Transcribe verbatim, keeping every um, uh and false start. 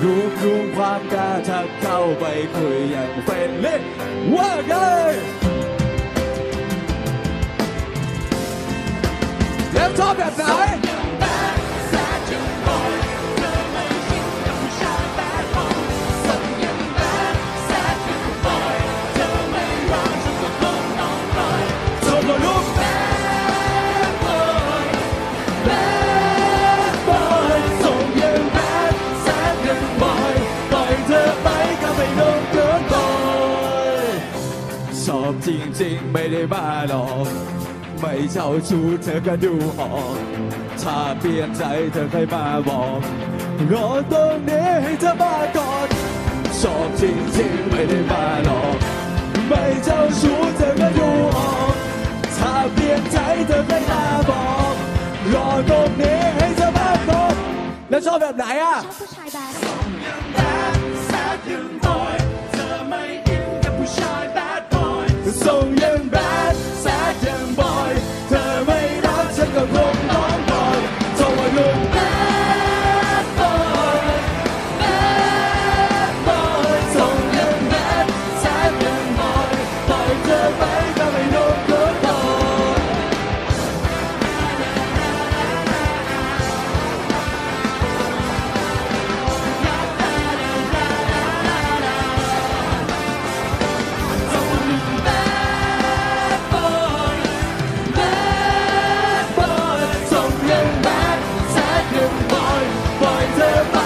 รวบรวมความกล้าทักเข้าไปคุยอย่างเป็นเล่นว่าไงแล้วชอบแบบไหนชอบจริงๆไม่ได้บ้าหรอกไม่เจ้าชู้เธอก็ดูออกถ้าเปลี่ยนใจเธอเคยมาบอกรอตรงนี้ให้เธอมาก่อนชอบจริงๆไม่ได้บ้าหรอกไม่เจ้าชู้เธอก็ดูออกถ้าเปลี่ยนใจเธอเคยมาบอกรอตรงนี้ให้เธอมาก่อนแล้วชอบแบบไหนอ่ะชอบผู้ชายแบดส่งยังแบดแซดยังบอยเธอไม่อินกับผู้ชายแบดบอยส่งยังแบดแซดยังบอยเธอไม่รักฉันก็คงน้องบอยโทรมาลุงแบดบอยแบดบอยส่งยังแบดแซดยังบอยปล่อยเธอไปก็ไม่โดนก็บอยปล่อยเธอไป